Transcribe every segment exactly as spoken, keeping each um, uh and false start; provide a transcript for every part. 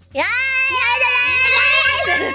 やーやーやーやーやー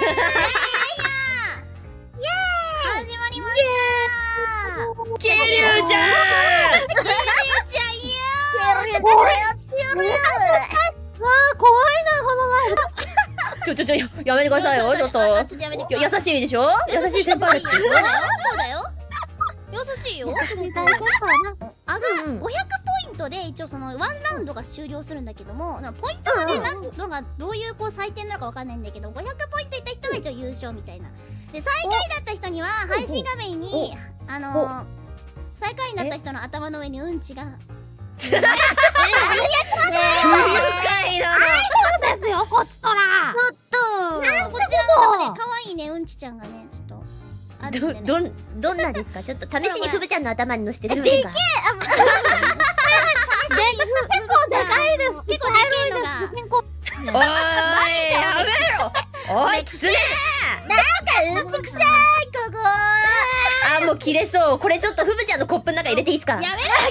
始まりましたキリュウちゃんキリュウちゃんよキリュウちゃんやってやるよ。 わあ怖いなこのライブ。 ちょちょちょやめてくださいよちょっと。 あちょっとやめて。 優しいでしょ。優しい先輩です。 そうだよそうだよ優しいよ。あがごひゃくポイントで一応そのワンラウンドが終了するんだけども、ポイントがね何のがどういうこう採点なのかわかんないんだけど、ごひゃくポイントいった人が一応優勝みたいな。で最下位だった人には配信画面にあの最下位になった人の頭の上にうんちが。 不愉快だな。 そうですよこっちとら。 ちょっとこちらの方ね可愛いねうんちちゃんがねちょっとあるんでね。 どどんどんなですか。ちょっと試しにふぶちゃんの頭に乗せてみまでけえ。 すか。 結構でかいです。 結構でけえのが。 おーいやめろ。おいきつねなんかうんちくさいここ。 あもう切れそう。これちょっとふぶちゃんのコップの中入れていいですか。 やめろ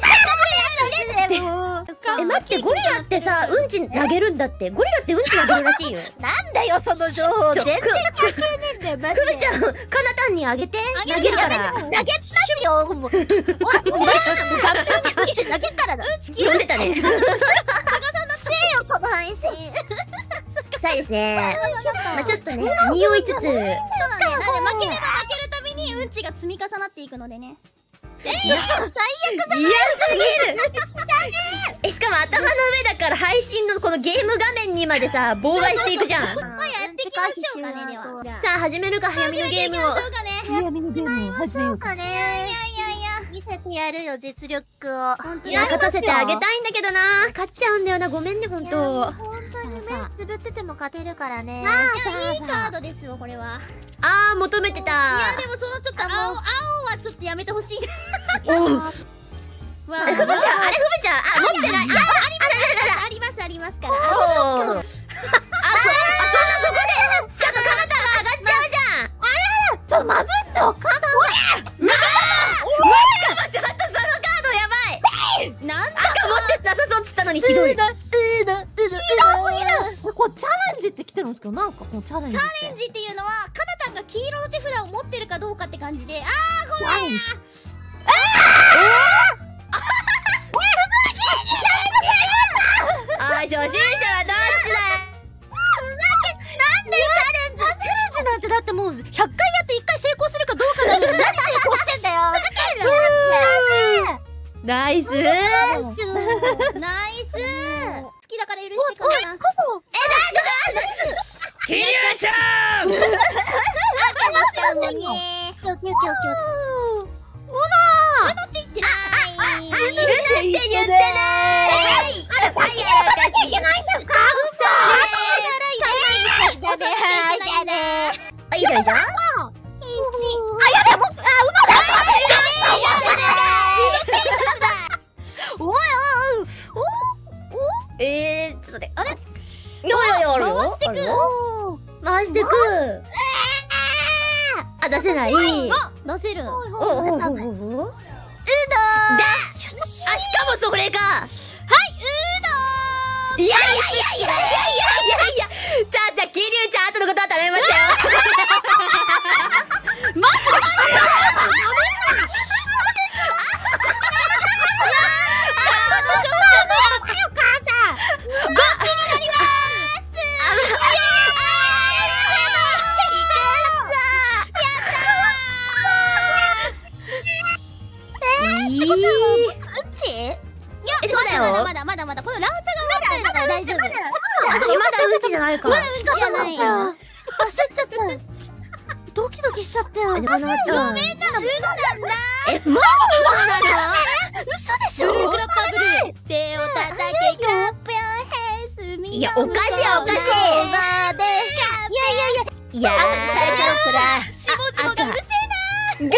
え待ってゴリラってさうんち投げるんだって。ゴリラってうんち投げるらしいよ。 なんだよその情報。全然関係ねえんだよマジで。 ふぶちゃんかなたんにあげて。投げるから投げますよもう。お前お前がうんち投げるからだ。うんち読んでたね。 せえよこの配信。 臭いですね。まあちょっとね匂いつつ。 そうだね。なんで負ければ負けるたびにうんちが積み重なっていくのでね。 えいや最悪だ。 嫌すぎる。えしかも頭の上だから配信のこのゲーム画面にまでさ妨害していくじゃん。 まあやっていきましょうかねでは。 さあ始めるか早見のゲームを。 始めていきましょうかね。 早めのゲームを始めようかね。 いやいやいや見せてやるよ実力を。 本当いや勝たせてあげたいんだけどな。勝っちゃうんだよな。ごめんねほんと。 本当に目つぶってても勝てるからね。 いやいいカードですよこれは。 あー求めてた。 いやでもそのちょっと青青はちょっとやめてほしい。 おう。 わあれふぶちゃんあれふぶちゃんあ持ってない。あありますありますから。 おー。あそあそんなそこでちょっとかなたが上がっちゃうじゃん。 ちょっとまずいっすよ。カーうわー。マジかちょっとそのカードやばい。 なんだ赤持ってなさそうっつったのにひどい。 だえだえだこれチャレンジって来てるんですけどなんすかこのチャレンジ。 チャレンジっていうのはカナタンが黄色の手札を持ってるかどうかって感じで。あーごめん。 あー初心者はどっちだよ。 なんでチャレンジチャレンジなんてだってもうひゃっかいやっていっかい成功するかどうかなのに何成功してんだよ。 ナイスー。 ナイスー。好きだから許してかな。 キリュウちゃん。 赤にしちゃうもんね。 キョキョキョキョ。 うのって言ってない。 うなって言ってない。あらファイヤーだけいけないんですか。あいいじゃんいいじゃん。えー、ちょっと待って。あれいやいやあるよ。 回してく。 回してく。あ、出せない。 あ、出せる。 おおおおお。うど。だ。あ、しかもそれか。 はい、うどいやいやいやいやいやいやいやいや。じゃあじゃあキリュウちゃん後のことは頼みましたよ。 まずまだまだまだまだこれラウタが終わってるから大丈夫。 まだうんちじゃないか。 まだうんちじゃないよ。 焦っちゃった。ドキドキしちゃったよ。 ごめんな。 うどなんだ。 え、もうな嘘でしょ。 ブルクラッパーブルー。手を叩けクラップヨーヘイスミ。 いやおかしいおかしい。 まで。いやいやいや。 いやー。 しもつもがうるせえなー。いや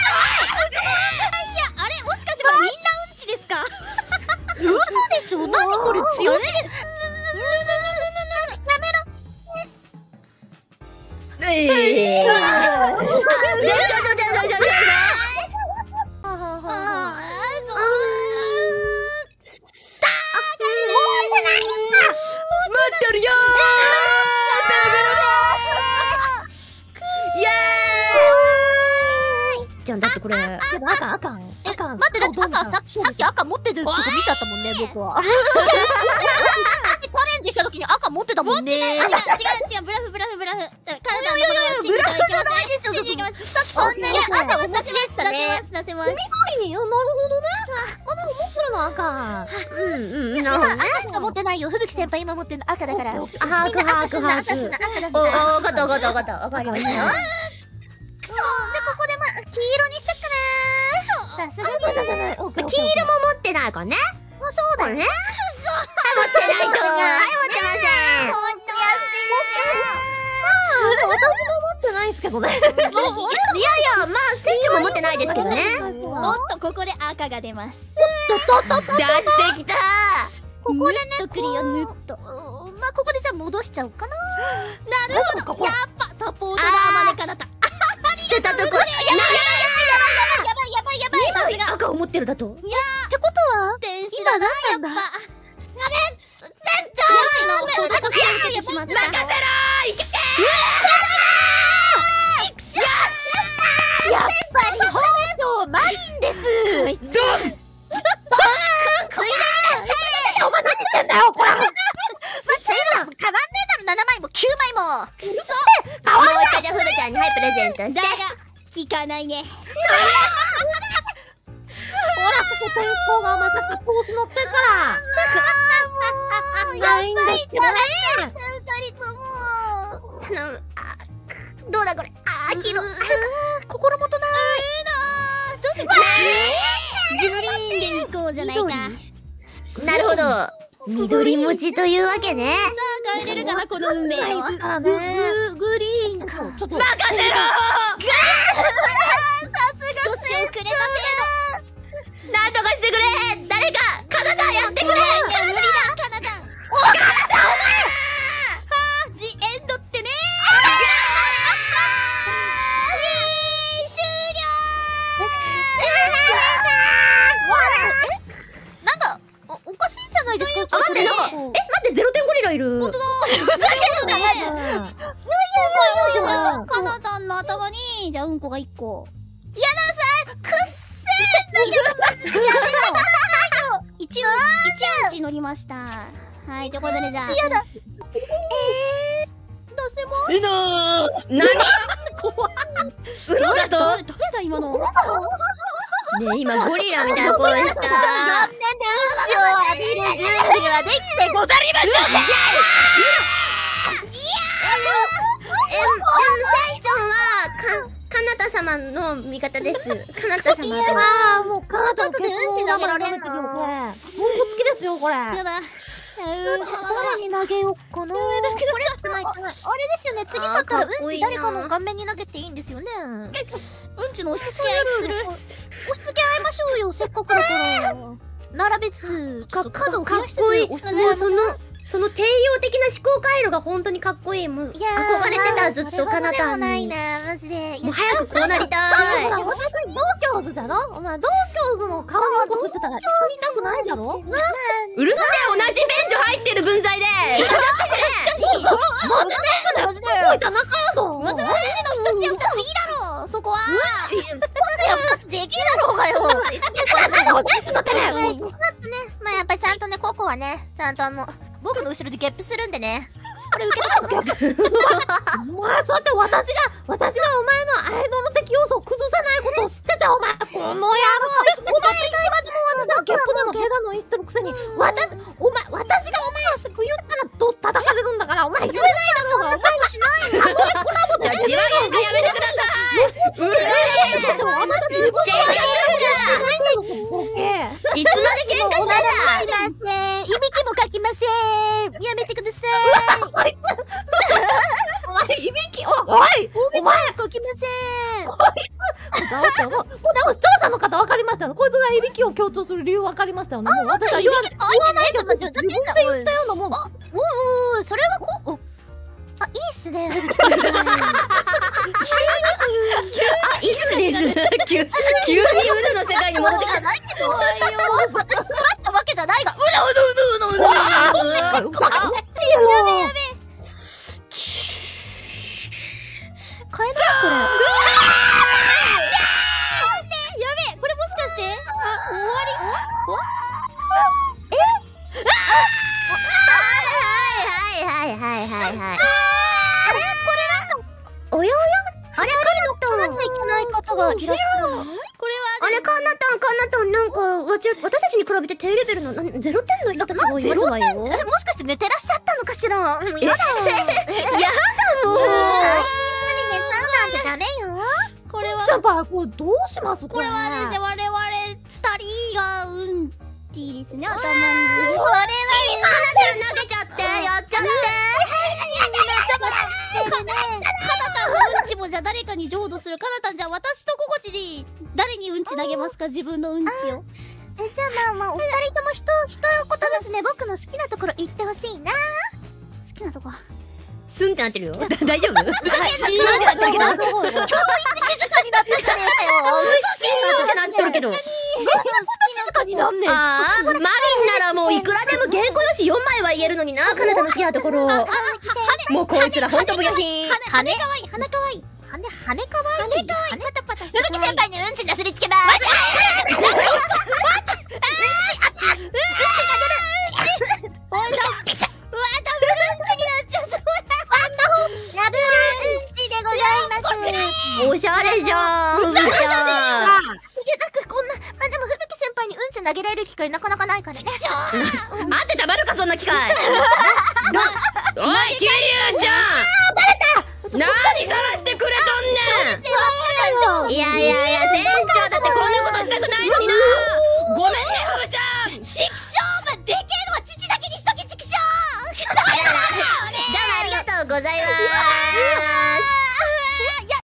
あれもしかしてこれみんなうんちですか。 嘘でしょ。何これ強すぎる。 ええ。待ってるよー。 これ。 けど赤、赤。赤。待って、だって赤、ささっき赤持ってるとこ見ちゃったもんね、僕は。チャレンジした時に赤持ってたもんね。 違う違う違う、ブラフブラフブラフ。カナダのことを信じていきます。信じていきます。 そんなに赤は持ちでしたね。 出せます。 緑に、なるほどね。あ、でも持ってるの赤。 うんうん、 なるほどね。 赤しか持ってないよ。吹雪先輩今持ってるの赤だから。 あ、ハークハークハーク。お、わかったわかったわかった。わかりましたよ。 くそー、じゃあここでま、黄色にしちゃったなー。さすがに。 黄色も持ってないからね。 まあそうだよね。 持ってないと。はい、持ってません。 ほんと安いねー。私も持ってないですけどね。 いやいや、まあ、船長も持ってないですけどね。 おっと、ここで赤が出ます。 出してきた。 ここでね、 ぬっとくるよ、ぬっと。 まあここでじゃあ戻しちゃおうかな。 なるほど。やっぱサポートだ、あまねかなた。 捨てたとこ。やばいやばいやばいやばいやばい。 赤を持ってるだと。 ってことは天使だな、やっぱ。 今何なんだ。 天使の子供が受けてしまった。 任せろー、いけてやっぱり本当マリンです。 ー。ドン。 お前何してんだよこれ。まあ、ついのカバンメダルななまいもきゅうまいも。くそ。かわいい。 もう一回じゃあフルちゃんに、はい、プレゼントして。 だが効かないね。 ほら、そこ天候がまさか調子乗ってるから。ないんですけどね。二人とも。 頼む。あ、どうだこれ。あー、黄色。 心もとない。 どうしようかな。グリーンで行こうじゃないか。 なるほど。緑文字というわけね。 さあ帰れるかな、この運命は。 あね。ググリーンか。ちょっと。 任せろー。 どっちをくれた程なんとかしてくれ。誰かカナダやってくれ。 度。いや無理だ、カナダ。 おカナダお前。 はあ、ジエンドってねなんかおおかしいんじゃないですか。 あ、待って、なんか、え、待って、ゼロてんゴリラいる。 本当だ。 ふざけんなよ。 いやいやいや、カナダの頭にじゃあうんこが一個。 くっせーんだけど。 一一うんち乗りました。はい、ということでじゃあ。 やだ。 どうせもうのー。なに。 怖い。 うのだと。 誰誰だ今の。 ねえ、今ゴリラみたいな声した。 残念でうんちを浴びる準備はできてござりましょうか。 え、でも船長はかカナタ様の味方です。カナタ様と。 ああ、もうカードでうんち投げられんの。もう好きですよこれ。 やだ。 誰に投げようかな。これあれですよね。次買ったらうんち誰かの顔面に投げていいんですよね。 うんちの押し付け合いする。 押し付け合いましょうよ。せっかくだから並べつつちょっと数を増やしつつかっこいい。 押し付け合いましょう。 そのその帝王的な思考回路が本当にかっこいい。もう憧れてた、ずっとカナタンに。もマジで。 う早くこうなりたい。 ほら、私同郷図だろ。お前同郷図の顔のことってたら一緒にいたくないだろ。 うるさい、同じ便所入ってる分際で。ちょっとマジでよ。田中やぞ。 まずは私の一つや二ついいだろう。そこは。 一つや二つできるだろうがよ。二つね。まあやっぱりちゃんとね、ココはね、ちゃんとあの僕の後ろでゲップするんでね。これ受け取ったの。お前そうやって私が私がお前のアイドル的要素を崩さないことを知ってたお前。この野郎。お前が今でも私がゲップだのヘだの言ってるくせに、私お前私がお前を言ったらど叩かれるんだからお前言えないだろうが。お前もしない。 じゃあ自慢げやめてください。うるさい。 でもあなた自分がいつまで喧嘩したんだ。 いません。いびきもかきません。やめてください。お前いびきおいお前かきません。こいつだってもうでも視聴者の方分かりましたよ。こいつがいびきを強調する理由分かりましたよね。もう私は言わないけど自分で言ったようなもん。おおそれはこう。あ、いいっすね。 あ、いいっすね。急に急にウドの世界に戻ってきた。 ないけど。私そらしたわけじゃないが。うのうのうのうのうの。やべやべ。変えないこれ。 はいはい。 おやおやあれかなといけない方がいらっしゃるの？ これはあれかなたんかなたんなんかわち私たちに比べて低レベルのなゼロてんの人とかもいますわよ。 え、もしかして寝てらっしゃったのかしら？やだよ。 やだもう。 配信中に寝ちゃうなんてダメよ。 これはじゃあこれどうしますこれはね、で我々二人がうんちいですね、頭に。 これは話投げちゃってやっちゃって。 かなたんのうんちもじゃあ誰かに浄土する。かなたんじゃあ私とここちに誰にうんち投げますか、自分のうんちを。 え、じゃあまあまあお二人ともひとひと言ですね。僕の好きなところ言ってほしいな。 好きなとこ。 スンってなってるよ。大丈夫？シーンってなってるけど。 今日一静かになったじゃねえかよ。 シーンってなってるけど。 静かになんねん。 ああ、マリンならもういくらでも原稿だしよんまいは言えるのにな、カナタの好きなところ。もうこいつらほんとブヤヒン。 羽羽かわいい、羽かわいい。 羽羽かわいい。 羽かわいい。パタパタして吹雪先輩にうんちなすりつけます。 おいだ。うわ、ダブルうんちになっちゃった。 ダブルうんちでございます。 おしゃれじゃん、ふみちゃん。 いや、なんかこんな、まあでも吹雪先輩にうんち投げられる機会なかなかないからね。 待ってたまるかそんな機会。おい、キリュウちゃん。何さらしてくれとんねん。いやいやいや、船長だってこんなことしたくないのにな。ごめんね、ふみちゃん。しっ